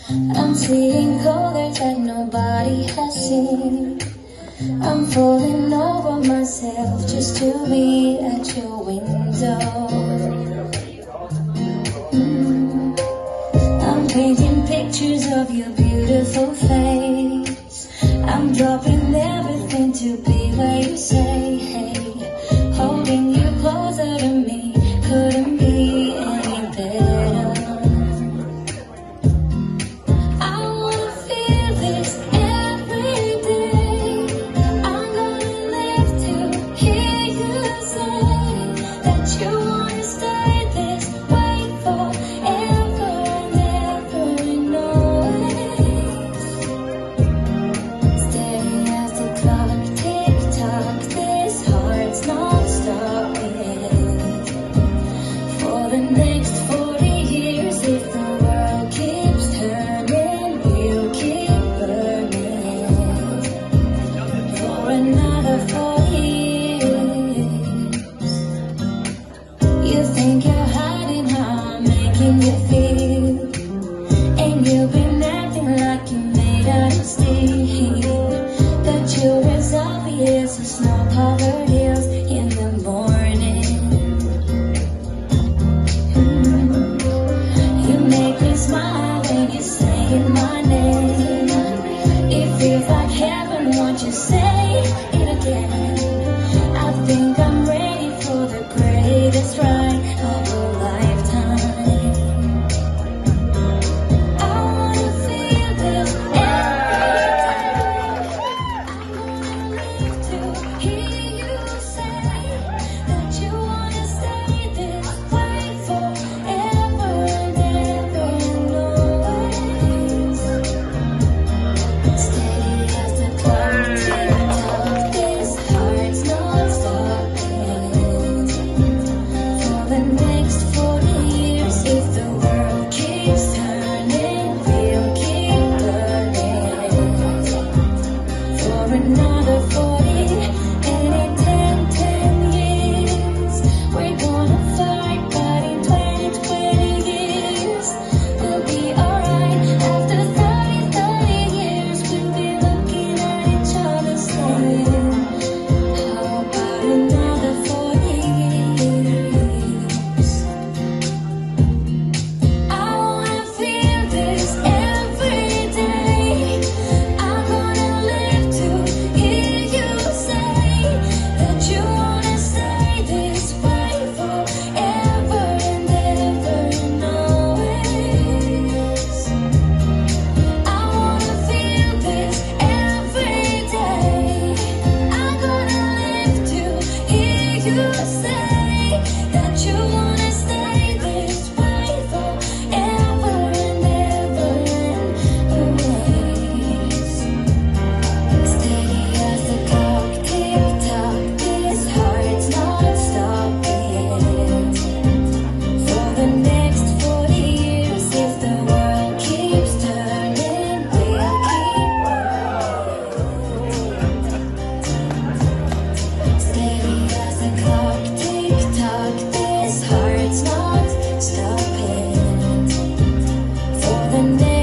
I'm seeing colors that nobody has seen. I'm falling over myself just to be at your window. I'm painting pictures of your beautiful face. I'm dropping everything to be where you say, hey. Holding you closer to me couldn't be any better. I wanna feel this every day. I'm gonna live to hear you say that you wanna stay this way forever and ever and always. Steady as the clock, tick tock, this heart's not stopping. For the next 40 years, if the world keeps turning, we'll keep burning. For another 40 years. You think you're hiding how I'm making you feel, and you've been acting like you're made out of steel. But you're as obvious as snow-covered hills in the morning. You make me smile when you're saying my name. It feels like heaven, won't you say it again? I think I'm ready for the greatest ride of a lifetime. I wanna feel this every day. I'm gonna live to hear you say that you wanna stay this way forever and ever and always. Steady as the clock, tick tock, this heart's not stopping. For the next 40 years, if the world keeps turning, we'll keep burning. For another 40, any 10 years, we're gonna fight, but in 20 years, we'll be alright. After 30 years, we'll be looking at each other saying, how about another 40 years? I wanna feel this every day. I'm gonna live to hear you say that you wanna stay this way forever and ever and always. I wanna feel this every day. I'm gonna live to hear you say that you wanna stay this way forever and ever and always. Steady as the clock, tick tock, this heart's not stopping. For the next 40 years, if the world keeps turning, we'll keep burning. For another 40 years. Steady as the clock, tick tock, this heart's not stopping. For the next